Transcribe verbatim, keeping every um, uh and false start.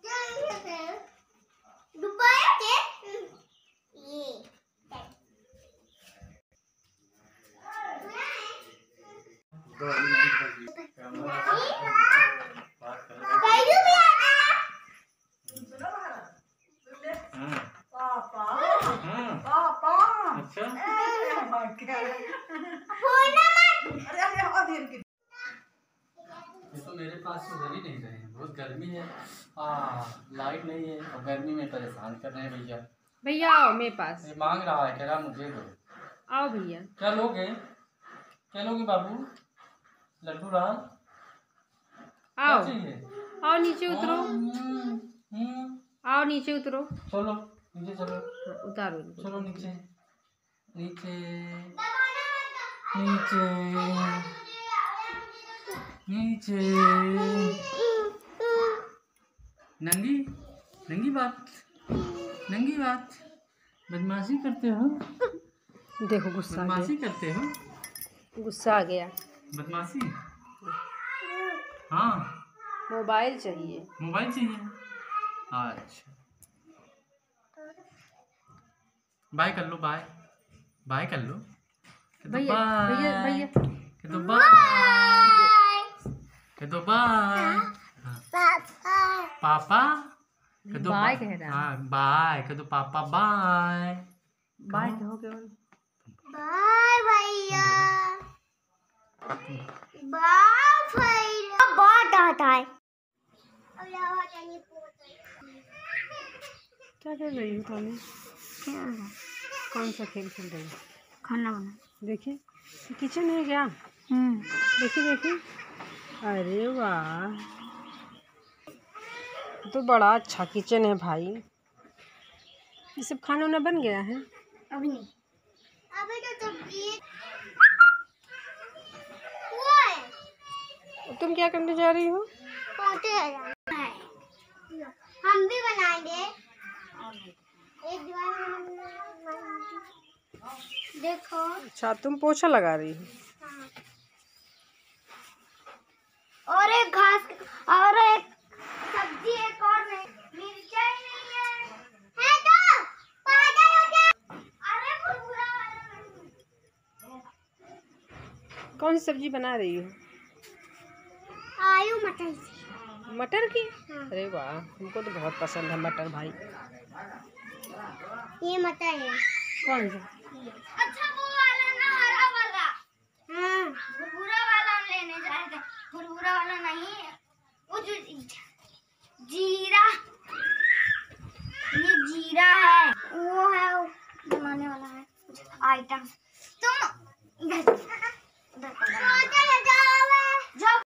तो मेरे पास तो घर ही नहीं रहे, बहुत गर्मी है। आ, लाइट नहीं है और गर्मी में परेशान कर रहे हैं भैया। भैया आओ मेरे पास। ये मांग रहा है, कह रहा मुझे दो। आओ भैया। क्या लोगे, क्या लोगे बाबू? लड्डू राम आओ चाहिए? आओ नीचे उतरो। हम्म, हम्म। आओ नीचे उतरो। चलो नीचे चलो। उतारो। चलो नीचे नीचे नीचे नीचे। नंगी नंगी बात नंगी बात बदमाशी करते हो। देखो गुस्सा बदमाशी करते हो। गुस्सा आ गया। बदमाशी। हाँ मोबाइल चाहिए। मोबाइल चाहिए। अच्छा बाय कर लो, बाय बाय कर लो। भैया भैया भैया कह दो बाय, कह दो बाय। पापा कह दो बाय कह रहा है। हाँ बाय कह दो पापा बाय। बाय कहो केवल। बाय भैया, बाय भैया। बहुत आता है। क्या कर रही हो तानी? कौन सा खेल खेल रही हो? खाना बना। देखिए किचन है क्या? हम्म देखिए देखिए। अरे वाह, तो बड़ा अच्छा किचन है भाई। ये सब खाना वाना बन गया है? अभी नहीं, अभी तो तब वो है। तुम क्या करने जा रही हो? पोते है, हम भी बनाएंगे। एक दीवार देखो। अच्छा तुम पोछा लगा रही हो? हाँ। और एक घास और एक सब्जी, एक और नहीं, मिर्चा ही नहीं है। है तो पागल हो क्या? अरे भुरभुरा वाला नहीं। कौन सी सब्जी बना रही हो? आलू मटर से। मटर की? हाँ। अरे वाह, हमको तो बहुत पसंद है मटर भाई। ये मटर है। कौन सा? अच्छा वो वाला ना, हरा वाला। हाँ भुरभुरा वाला हम लेने जा रहे थे। भुरभुरा वाला नहीं, वो जो जीरा, ये जीरा है, वो है वो बनाने वाला है आइटम। तुम